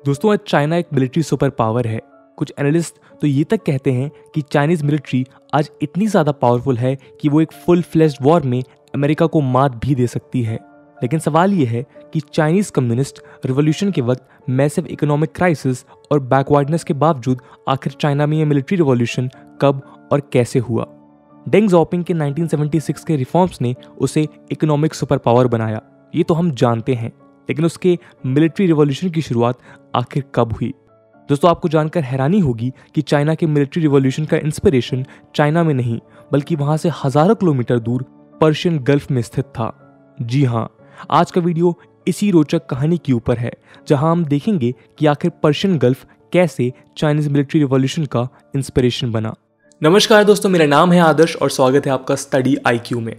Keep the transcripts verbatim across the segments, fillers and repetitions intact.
दोस्तों, आज चाइना एक मिलिट्री सुपर पावर है। कुछ एनालिस्ट तो ये तक कहते हैं कि चाइनीज मिलिट्री आज इतनी ज्यादा पावरफुल है कि वो एक फुल फ्लेश्ड वॉर में अमेरिका को मात भी दे सकती है। लेकिन सवाल ये है कि चाइनीज कम्युनिस्ट रिवॉल्यूशन के वक्त मैसिव इकोनॉमिक क्राइसिस और बैकवर्डनेस के बावजूद आखिर चाइना में यह मिलिट्री रिवॉल्यूशन कब और कैसे हुआ। डेंग ज़ाओपिंग के नाइनटीन सेवेंटी सिक्स के रिफॉर्म्स ने उसे इकोनॉमिक सुपर पावर बनाया, ये तो हम जानते हैं। लेकिन उसके मिलिट्री रिवॉल्यूशन की शुरुआत आखिर कब हुई? दोस्तों, आपको जानकर हैरानी होगी कि चाइना के मिलिट्री रिवॉल्यूशन का इंस्पिरेशन चाइना में नहीं बल्कि वहां से हजारों किलोमीटर दूर पर्शियन गल्फ में स्थित था। जी हाँ, आज का वीडियो इसी रोचक कहानी के ऊपर है, जहां हम देखेंगे कि आखिर पर्शियन गल्फ कैसे चाइनीज मिलिट्री रिवॉल्यूशन का इंस्पिरेशन बना। नमस्कार दोस्तों, मेरा नाम है आदर्श और स्वागत है आपका स्टडी आई क्यू में।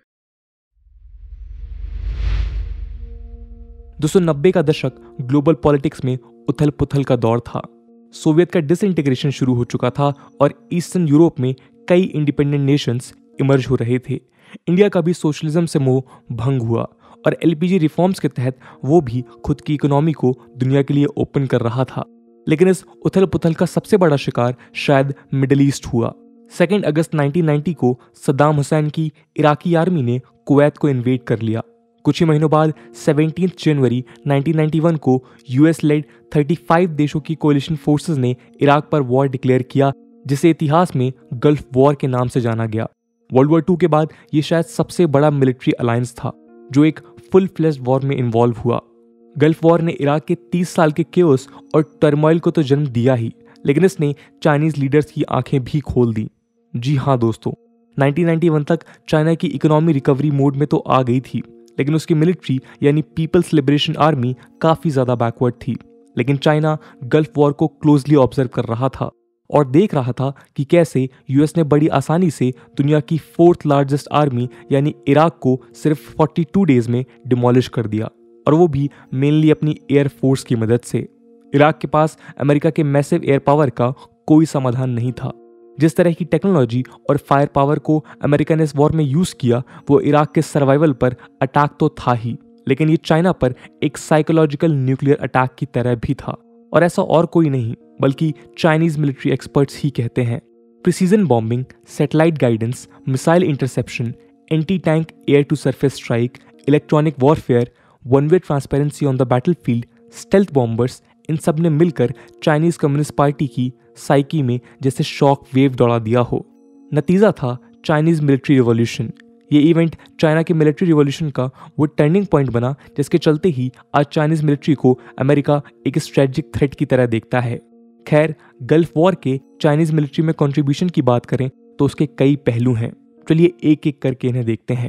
दोस्तों, नब्बे का दशक ग्लोबल पॉलिटिक्स में उथल पुथल का दौर था। सोवियत का डिसइंटीग्रेशन शुरू हो चुका था और ईस्टर्न यूरोप में कई इंडिपेंडेंट नेशंस इमर्ज हो रहे थे। इंडिया का भी सोशलिज्म से मोह भंग हुआ और एलपीजी रिफॉर्म्स के तहत वो भी खुद की इकोनॉमी को दुनिया के लिए ओपन कर रहा था। लेकिन इस उथल पुथल का सबसे बड़ा शिकार शायद मिडिल ईस्ट हुआ। सेकेंड अगस्त नाइनटीन नाइंटी को सद्दाम हुसैन की इराकी आर्मी ने कुवैत को इन्वेड कर लिया। कुछ ही महीनों बाद सत्रह जनवरी नाइनटीन नाइंटी वन को यूएस लेड पैंतीस देशों की कोलिशन फोर्सेस ने इराक पर वॉर डिक्लेयर किया, जिसे इतिहास में गल्फ वॉर के नाम से जाना गया। वर्ल्ड वॉर टू के बाद ये शायद सबसे बड़ा मिलिट्री अलायंस था जो एक फुल फ्लेश्ड वॉर में इन्वॉल्व हुआ। गल्फ वॉर ने इराक के तीस साल के केओस और टर्मोइल को तो जन्म दिया ही, लेकिन इसने चाइनीज लीडर्स की आंखें भी खोल दी। जी हाँ दोस्तों, नाइनटीन नाइंटी वन तक चाइना की इकोनॉमी रिकवरी मोड में तो आ गई थी, लेकिन उसकी मिलिट्री यानी पीपल्स लिबरेशन आर्मी काफी ज्यादा बैकवर्ड थी। लेकिन चाइना गल्फ वॉर को क्लोजली ऑब्जर्व कर रहा था और देख रहा था कि कैसे यूएस ने बड़ी आसानी से दुनिया की फोर्थ लार्जेस्ट आर्मी यानी इराक को सिर्फ बयालीस डेज में डिमोलिश कर दिया, और वो भी मेनली अपनी एयर फोर्स की मदद से। इराक के पास अमेरिका के मैसिव एयर पावर का कोई समाधान नहीं था। जिस तरह की टेक्नोलॉजी और फायर पावर को अमेरिका ने इस वॉर में यूज किया, वो इराक के सर्वाइवल पर अटैक तो था ही, लेकिन ये चाइना पर एक साइकोलॉजिकल न्यूक्लियर अटैक की तरह भी था। और ऐसा और कोई नहीं बल्कि चाइनीज मिलिट्री एक्सपर्ट्स ही कहते हैं। Precision bombing, satellite guidance, missile interception, anti tank air to surface strike, electronic warfare, one way transparency on the battlefield, stealth bombers, इन सब ने मिलकर चाइनीज कम्युनिस्ट पार्टी की साइकी में जैसे शॉक वेव दौड़ा दिया हो। नतीजा था चाइनीज मिलिट्री रिवॉल्यूशन। ये इवेंट चाइना के मिलिट्री रिवॉल्यूशन का वो टर्निंग पॉइंट बना जिसके चलते ही आज चाइनीज मिलिट्री को अमेरिका एक स्ट्रेटेजिक थ्रेट की तरह देखता है। खैर, गल्फ वॉर के चाइनीज मिलिट्री में कंट्रीब्यूशन की बात करें तो उसके कई पहलू हैं। चलिए एक एक करके इन्हें देखते हैं।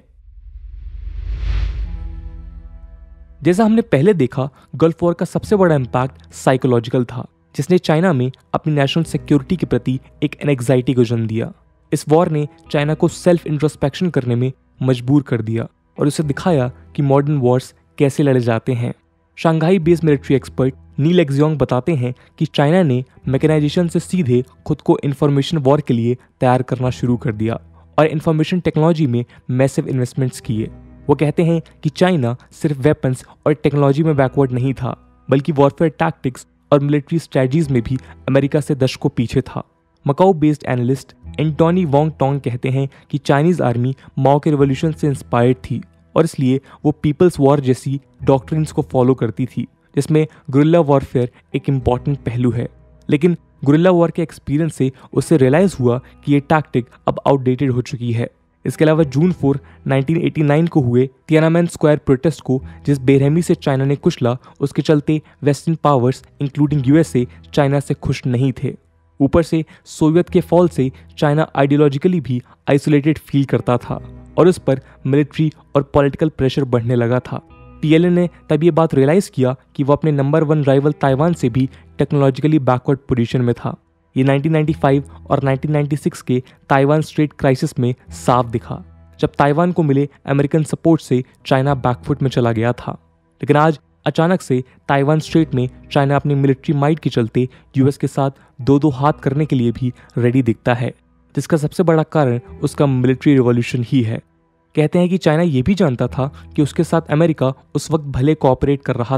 जैसा हमने पहले देखा, गल्फ वॉर का सबसे बड़ा इम्पैक्ट साइकोलॉजिकल था, जिसने चाइना में अपनी नेशनल सिक्योरिटी के प्रति एक एंग्जाइटी को जन्म दिया। इस वॉर ने चाइना को सेल्फ इंट्रोस्पेक्शन करने में मजबूर कर दिया और उसे दिखाया कि मॉडर्न वॉर्स कैसे लड़े जाते हैं। शंघाई बेस्ड मिलिट्री एक्सपर्ट नील एक्जियोंग बताते हैं कि चाइना ने मैकेनाइजेशन से सीधे खुद को इंफॉर्मेशन वॉर के लिए तैयार करना शुरू कर दिया और इंफॉर्मेशन टेक्नोलॉजी में मैसिव इन्वेस्टमेंट्स किए। वो कहते हैं कि चाइना सिर्फ वेपन्स और टेक्नोलॉजी में बैकवर्ड नहीं था, बल्कि वॉरफेयर टैक्टिक्स और मिलिट्री स्ट्रेटजीज में भी अमेरिका से दशकों पीछे था। Macau based analyst Antony Wong Tong कहते हैं कि चाइनीज आर्मी माओ के रिवॉल्यूशन से इंस्पायर्ड थी और इसलिए वो पीपल्स वॉर जैसी डॉक्ट्रिन्स को फॉलो करती थी, जिसमें गुरिल्ला वॉरफेयर एक इम्पॉर्टेंट पहलू है। लेकिन गुरिल्ला वॉर के एक्सपीरियंस से उसे रियलाइज हुआ कि ये टैक्टिक अब आउटडेटेड हो चुकी है। इसके अलावा June four nineteen eighty nine को हुए तियानामेन स्क्वायर प्रोटेस्ट को जिस बेरहमी से चाइना ने कुचला, उसके चलते western powers including USA China से खुश नहीं थे। ऊपर से सोवियत के फॉल से चाइना आइडियोलॉजिकली भी आइसोलेटेड फील करता था और उस पर मिलिट्री और पॉलिटिकल प्रेशर बढ़ने लगा था। पीएलए ने तब ये बात रियलाइज किया कि वो अपने नंबर वन राइवल ताइवान से भी टेक्नोलॉजिकली बैकवर्ड पोजीशन में था। ये नाइनटीन नाइंटी फाइव और नाइनटीन नाइंटी सिक्स के ताइवान स्ट्रेट क्राइसिस में साफ दिखा, जब ताइवान को मिले अमेरिकन सपोर्ट से चाइना बैकफुट में चला गया था। लेकिन आज अचानक से ताइवान स्ट्रेट में चाइना अपनी मिलिट्री माइट के चलते यूएस के साथ दो दो हाथ करने के लिए भी रेडी दिखता है, जिसका सबसे बड़ा कारण उसका मिलिट्री रिवॉल्यूशन ही है। कहते हैं कि चाइना ये भी जानता था कि उसके साथ अमेरिका उस वक्त भले कोऑपरेट कर रहा था,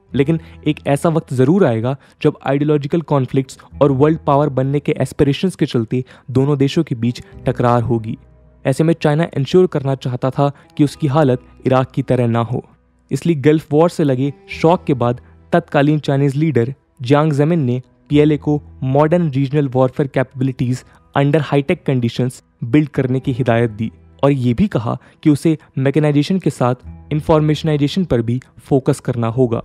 लेकिन एक ऐसा वक्त ज़रूर आएगा जब आइडियोलॉजिकल कॉन्फ्लिक्ट्स और वर्ल्ड पावर बनने के एस्पिरेशंस के चलते दोनों देशों के बीच टकरार होगी। ऐसे में चाइना इंश्योर करना चाहता था कि उसकी हालत इराक की तरह ना हो। इसलिए गल्फ वॉर से लगे शॉक के बाद तत्कालीन चाइनीज लीडर जियांग ज़ेमिन ने पीएलए को modern regional warfare capabilities under high tech conditions build करने की हिदायत दी और ये भी कहा कि उसे मैकेनाइजेशन के साथ इंफॉर्मेशनाइजेशन पर भी फोकस करना होगा।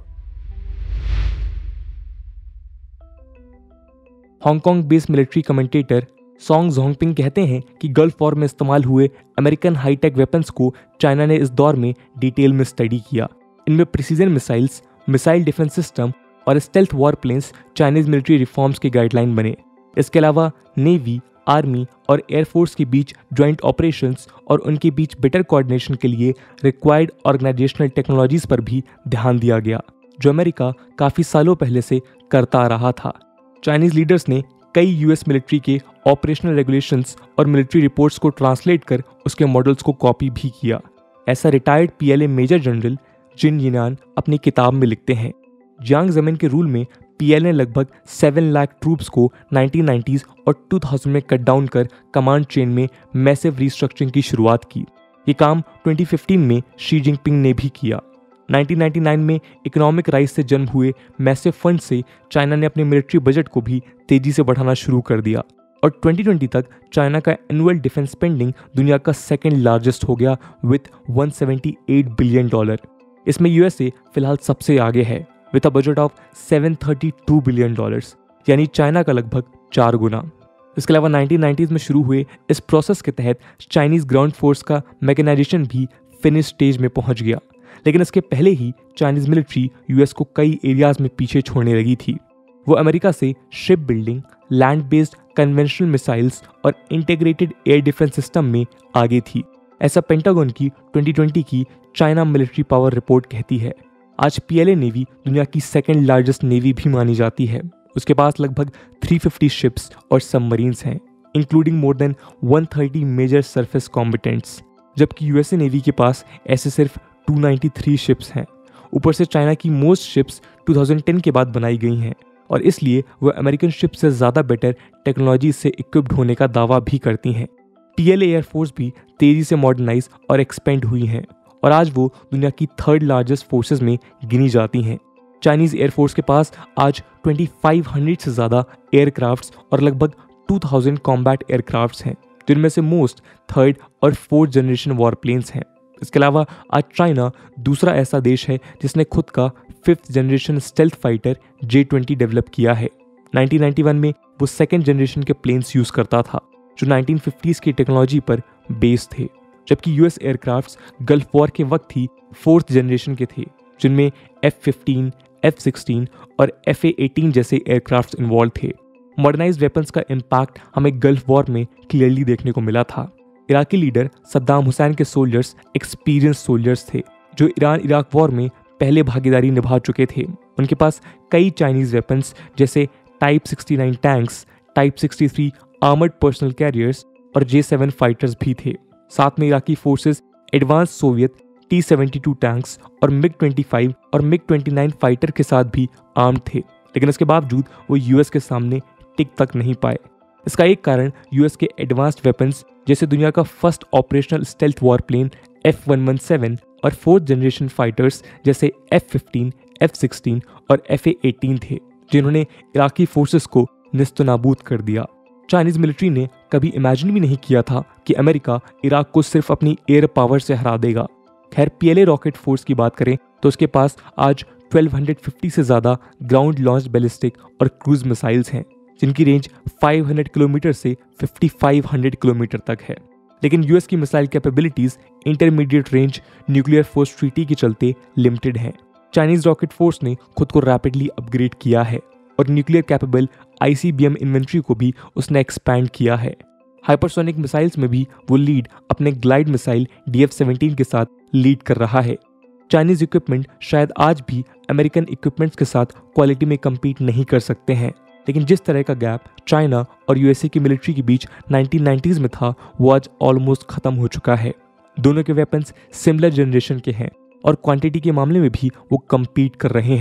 Hong Kong based military commentator Song Zhongping कहते हैं कि गल्फ वॉर में इस्तेमाल हुए अमेरिकन हाईटेक वेपन्स को चाइना ने इस दौर में डिटेल में स्टडी किया। इनमें precision missiles, missile defence system और stealth war planes Chinese military reforms के गाइडलाइन बने। इसके अलावा नेवी, आर्मी और एयरफोर्स के बीच ज्वाइंट ऑपरेशंस और उनके बीच बेटर कोऑर्डिनेशन के लिए रिक्वायर्ड ऑर्गेनाइजेशनल टेक्नोलॉजीज पर भी ध्यान दिया गया, जो अमेरिका काफ़ी सालों पहले से करता आ रहा था। चाइनीज लीडर्स ने कई यूएस मिलिट्री के ऑपरेशनल रेगुलेशंस और मिलिट्री रिपोर्ट्स को ट्रांसलेट कर उसके मॉडल्स को कॉपी भी किया। ऐसा retired PLA major general Jin Yinan अपनी किताब में लिखते हैं। जियांग ज़ेमिन के रूल में पीएलए ने लगभग सेवन लाख ट्रूप्स को नाइनटीन नाइंटीज़ और टू थाउज़ेंड में कट डाउन कर कमांड चेन में मैसिव रीस्ट्रक्चरिंग की शुरुआत की। ये काम ट्वेंटी फिफ्टीन में शी जिनपिंग ने भी किया। नाइनटीन नाइंटी नाइन में इकोनॉमिक राइज से जन्म हुए मैसिव फंड से चाइना ने अपने मिलिट्री बजट को भी तेजी से बढ़ाना शुरू कर दिया और ट्वेंटी ट्वेंटी तक चाइना का एनुअल डिफेंस स्पेंडिंग दुनिया का सेकंड लार्जेस्ट हो गया with one seventy eight billion dollar. इसमें यूएसए फिलहाल सबसे आगे है with a budget of seven thirty two billion dollars, यानी चाइना का लगभग चार गुना। इसके अलावा नाइनटीन नाइंटीज़ में शुरू हुए इस प्रोसेस के तहत चाइनीज ग्राउंड फोर्स का मैकेनाइजेशन भी फिनिश स्टेज में पहुंच गया, लेकिन इसके पहले ही चाइनीज मिलिट्री यूएस को कई एरियाज में पीछे छोड़ने लगी थी। वो अमेरिका से ship building, land based conventional missiles और इंटीग्रेटेड एयर डिफेंस सिस्टम में आगे थी। ऐसा पेंटागन की ट्वेंटी ट्वेंटी की चाइना मिलिट्री पावर रिपोर्ट कहती है। आज पीएलए नेवी दुनिया की सेकेंड लार्जेस्ट नेवी भी मानी जाती है। उसके पास लगभग थ्री फिफ्टी शिप्स और सबमरीन्स हैं, including more than one thirty major surface combatants, जबकि यूएसए नेवी के पास ऐसे सिर्फ टू नाइंटी थ्री शिप्स हैं। ऊपर से चाइना की most ships two thousand ten के बाद बनाई गई हैं और इसलिए वह अमेरिकन शिप से ज़्यादा बेटर टेक्नोलॉजी से इक्विप्ड होने का दावा भी करती हैं। पीएलए एयरफोर्स भी तेज़ी से मॉडर्नाइज और एक्सपेंड हुई हैं और आज वो दुनिया की थर्ड लार्जेस्ट फोर्सेस में गिनी जाती हैं। चाइनीज़ एयरफोर्स के पास आज ट्वेंटी फाइव हंड्रेड से ज़्यादा एयरक्राफ्ट्स और लगभग टू थाउज़ेंड कॉम्बैट एयरक्राफ्ट्स हैं, जिनमें से मोस्ट थर्ड और फोर्थ जनरेशन वॉर प्लेन्स हैं। इसके अलावा आज चाइना दूसरा ऐसा देश है जिसने खुद का fifth generation stealth fighter J twenty develop किया है। नाइनटीन नाइंटी वन में वो सेकेंड जनरेशन के प्लेन्स यूज़ करता था, जो नाइनटीन फिफ्टीज़ की टेक्नोलॉजी पर बेस्ड थे, जबकि यूएस एयरक्राफ्ट्स गल्फ वॉर के वक्त ही फोर्थ जनरेशन के थे, जिनमें एफ फिफ्टीन, एफ सिक्सटीन और एफ ए एटीन जैसे एयरक्राफ्ट्स इन्वॉल्व थे। मॉडर्नाइज्ड वेपन्स का इम्पैक्ट हमें गल्फ वॉर में क्लियरली देखने को मिला था। इराकी लीडर सद्दाम हुसैन के सोल्जर्स एक्सपीरियंस सोल्जर्स थे, जो ईरान इराक वॉर में पहले भागीदारी निभा चुके थे। उनके पास कई चाइनीज वेपन्स जैसे type sixty nine tanks, type sixty three armoured personnel carriers और जे सेवन फाइटर्स भी थे। साथ में Iraqi forces advance Soviet T seventy two tanks और मिग ट्वेंटी फाइव और मिग ट्वेंटी नाइन फाइटर के साथ भी आर्म्ड थे, लेकिन इसके बावजूद वो यूएस के सामने टिक तक नहीं पाए। इसका एक कारण यूएस के एडवांस्ड वेपन्स जैसे दुनिया का first operational stealth war plane F one one seven और फोर्थ जनरेशन फाइटर्स जैसे एफ फिफ्टीन, एफ सिक्सटीन और एफ ए एटीन थे, जिन्होंने इराकी फोर्सेस को निस्तनाबूद कर दिया। चाइनीज मिलिट्री ने कभी इमेजिन भी नहीं किया था कि अमेरिका इराक को सिर्फ अपनी एयर पावर से हरा देगा। खैर, पीएलए रॉकेट फोर्स की बात करें तो उसके पास आज ट्वेल्व फिफ्टी से ज़्यादा ग्राउंड लॉन्च बैलिस्टिक और क्रूज मिसाइल्स हैं, जिनकी रेंज फाइव हंड्रेड किलोमीटर से फिफ्टी फाइव हंड्रेड किलोमीटर तक है। लेकिन यूएस की missile capabilities intermediate range nuclear force treaty के चलते लिमिटेड हैं। चाइनीज रॉकेट फोर्स ने खुद को रैपिडली अपग्रेड किया है और न्यूक्लियर कैपेबल आईसीबीएम इन्वेंट्री को भी उसने एक्सपैंड किया है। हाइपरसोनिक मिसाइल्स में भी वो लीड अपने glide missile D F seventeen के साथ लीड कर रहा है। चाइनीज इक्विपमेंट शायद आज भी अमेरिकन इक्विपमेंट्स के साथ क्वालिटी में कम्पीट नहीं कर सकते हैं, लेकिन जिस तरह का गैप चाइना और यूएसए की मिलिट्री के बीच नाइनटीन नाइंटीज़ में था, वो आज ऑलमोस्ट खत्म हो चुका है। दोनों के वेपन्स सिमिलर जनरेशन के हैं और क्वांटिटी के मामले में भी वो कम्पीट कर रहे हैं।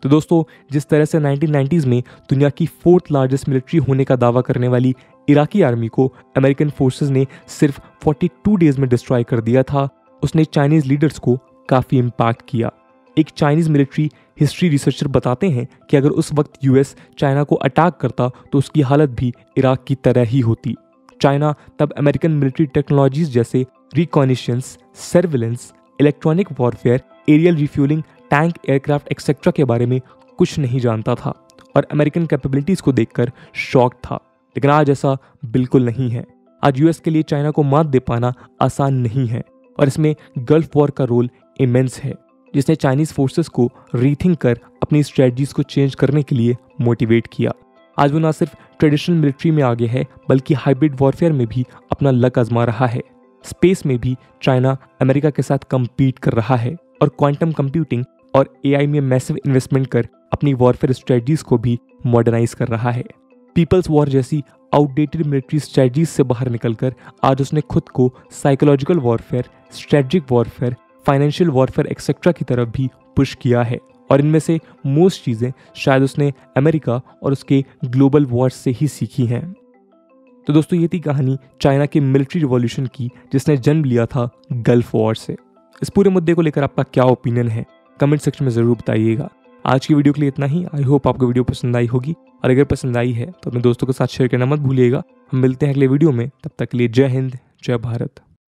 तो दोस्तों, जिस तरह से नाइनटीन नाइंटीज़ में दुनिया की फोर्थ लार्जेस्ट मिलिट्री होने का दावा करने वाली इराकी आर्मी को अमेरिकन फोर्सेस ने सिर्फ बयालीस डेज में डिस्ट्रॉय कर दिया था, उसने चाइनीज लीडर्स को काफ़ी इम्पैक्ट किया। एक चाइनीज मिलिट्री हिस्ट्री रिसर्चर बताते हैं कि अगर उस वक्त यूएस चाइना को अटैक करता तो उसकी हालत भी इराक की तरह ही होती। चाइना तब अमेरिकन मिलिट्री टेक्नोलॉजीज जैसे reconnaissance, surveillance, electronic warfare, aerial refuelling, tank, aircraft etcetera के बारे में कुछ नहीं जानता था और अमेरिकन कैपेबिलिटीज़ को देखकर शॉक था। लेकिन आज ऐसा बिल्कुल नहीं है। आज यूएस के लिए चाइना को मात दे पाना आसान नहीं है और इसमें गल्फ वॉर का रोल इमेंस है, जिसने चाइनीज फोर्सेस को रीथिंक कर अपनी स्ट्रेटजीज को चेंज करने के लिए मोटिवेट किया। आज वो ना सिर्फ ट्रेडिशनल मिलिट्री में आगे है बल्कि हाइब्रिड वॉरफेयर में भी अपना लक आजमा रहा है। स्पेस में भी चाइना अमेरिका के साथ कम्पीट कर रहा है और क्वांटम कंप्यूटिंग और एआई में मैसिव इन्वेस्टमेंट कर अपनी वॉरफेयर स्ट्रेटजीज को भी मॉडर्नाइज कर रहा है। पीपल्स वॉर जैसी आउटडेटेड मिलिट्री स्ट्रेटजीज से बाहर निकलकर आज उसने खुद को psychological warfare, strategic warfare, financial warfare etcetera की तरफ भी पुश किया है और इनमें से मोस्ट चीज़ें शायद उसने अमेरिका और उसके ग्लोबल वॉर्स से ही सीखी हैं। तो दोस्तों, ये थी कहानी चाइना के मिलिट्री रिवॉल्यूशन की, जिसने जन्म लिया था गल्फ वॉर से। इस पूरे मुद्दे को लेकर आपका क्या ओपिनियन है, कमेंट सेक्शन में ज़रूर बताइएगा। आज की वीडियो के लिए इतना ही। आई होप आपको वीडियो पसंद आई होगी और अगर पसंद आई है तो अपने दोस्तों के साथ शेयर करना मत भूलिएगा। हम मिलते हैं अगले वीडियो में, तब तक के लिए जय हिंद, जय भारत।